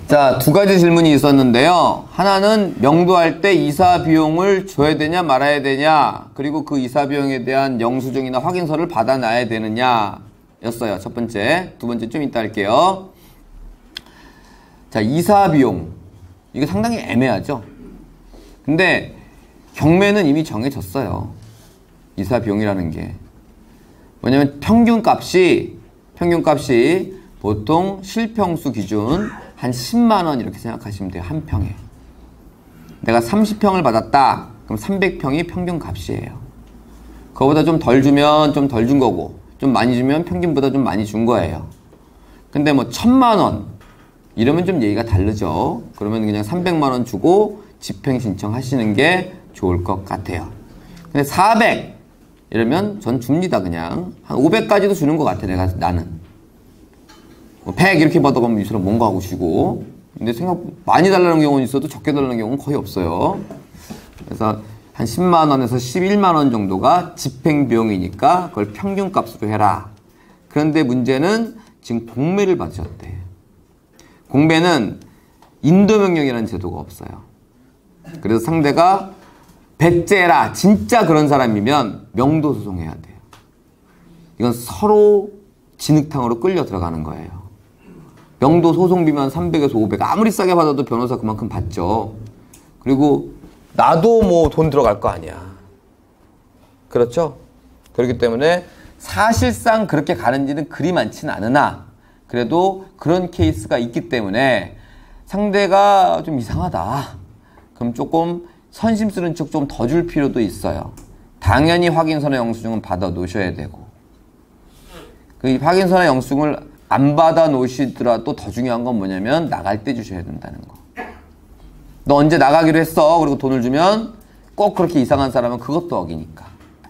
자, 두 가지 질문이 있었는데요. 하나는 명도할 때 이사 비용을 줘야 되냐 말아야 되냐, 그리고 그 이사 비용에 대한 영수증이나 확인서를 받아놔야 되느냐 였어요. 첫 번째. 두 번째 좀 이따 할게요. 자, 이사 비용. 이거 상당히 애매하죠. 근데 경매는 이미 정해졌어요. 이사 비용이라는 게. 뭐냐면 평균값이 보통 실평수 기준 한 10만 원 이렇게 생각하시면 돼요. 한 평에. 내가 30평을 받았다. 그럼 300평이 평균값이에요. 그거보다 좀 덜 주면 좀 덜 준 거고, 좀 많이 주면 평균보다 좀 많이 준 거예요. 근데 뭐 1000만 원 이러면 좀 얘기가 다르죠. 그러면 그냥 300만 원 주고 집행 신청하시는 게 좋을 것 같아요. 근데 400 이러면 전 줍니다. 그냥 한 500까지도 주는 것 같아. 나는 100 이렇게 받아가면 이 사람 뭔가 하고 쉬고. 근데 생각 많이 달라는 경우는 있어도 적게 달라는 경우는 거의 없어요. 그래서 한 10만 원에서 11만 원 정도가 집행 비용이니까 그걸 평균값으로 해라. 그런데 문제는 지금 공매를 받으셨대. 공매는 인도명령이라는 제도가 없어요. 그래서 상대가 백제라 진짜 그런 사람이면 명도 소송해야 돼요. 이건 서로 진흙탕으로 끌려 들어가는 거예요. 명도 소송비만 300에서 500 아무리 싸게 받아도 변호사 그만큼 받죠. 그리고 나도 뭐 돈 들어갈 거 아니야. 그렇죠? 그렇기 때문에 사실상 그렇게 가는 일은 그리 많지는 않으나 그래도 그런 케이스가 있기 때문에 상대가 좀 이상하다. 그럼 조금 선심 쓰는 척 좀 더 줄 필요도 있어요. 당연히 확인서나 영수증은 받아 놓으셔야 되고, 그 확인서나 영수증을 안 받아 놓으시더라도 더 중요한 건 뭐냐면 나갈 때 주셔야 된다는 거. 너 언제 나가기로 했어? 그리고 돈을 주면 꼭 그렇게 이상한 사람은 그것도 어기니까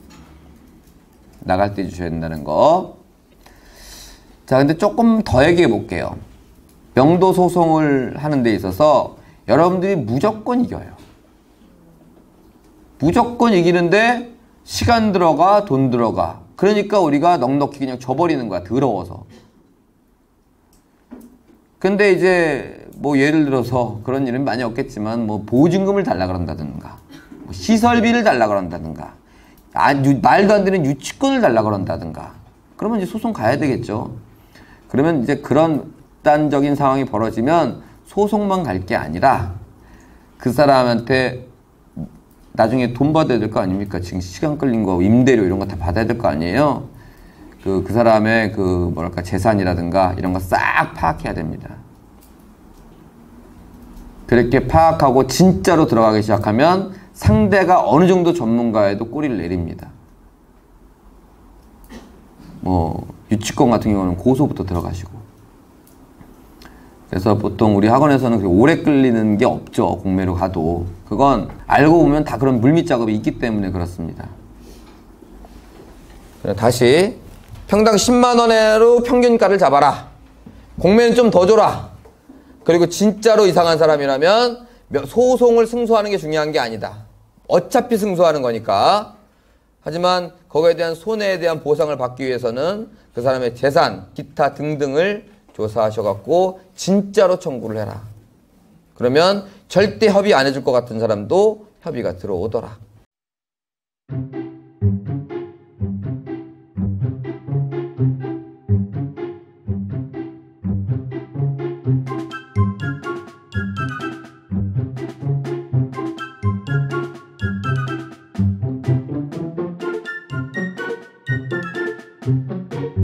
나갈 때 주셔야 된다는 거. 자, 근데 조금 더 얘기해 볼게요. 명도 소송을 하는 데 있어서 여러분들이 무조건 이겨요. 무조건 이기는데 시간 들어가, 돈 들어가. 그러니까 우리가 넉넉히 그냥 줘버리는 거야. 더러워서. 근데 이제 뭐 예를 들어서 그런 일은 많이 없겠지만 뭐 보증금을 달라 그런다든가, 뭐 시설비를 달라 그런다든가, 말도 안 되는 유치권을 달라 그런다든가, 그러면 이제 소송 가야 되겠죠. 그러면 이제 그런 극단적인 상황이 벌어지면 소송만 갈 게 아니라 그 사람한테 나중에 돈 받아야 될 거 아닙니까? 지금 시간 끌린 거, 임대료 이런 거 다 받아야 될 거 아니에요? 그 사람의 뭐랄까, 재산이라든가 이런 거 싹 파악해야 됩니다. 그렇게 파악하고 진짜로 들어가기 시작하면 상대가 어느 정도 전문가에도 꼬리를 내립니다. 뭐, 유치권 같은 경우는 고소부터 들어가시고. 그래서 보통 우리 학원에서는 그렇게 오래 끌리는 게 없죠. 공매로 가도. 그건 알고 보면 다 그런 물밑 작업이 있기 때문에 그렇습니다. 다시 평당 10만 원으로 평균가를 잡아라. 공매는 좀 더 줘라. 그리고 진짜로 이상한 사람이라면 소송을 승소하는 게 중요한 게 아니다. 어차피 승소하는 거니까. 하지만 거기에 대한 손해에 대한 보상을 받기 위해서는 그 사람의 재산, 기타 등등을 조사하셔갖고 진짜로 청구를 해라. 그러면 절대 협의 안 해줄 것 같은 사람도 협의가 들어오더라.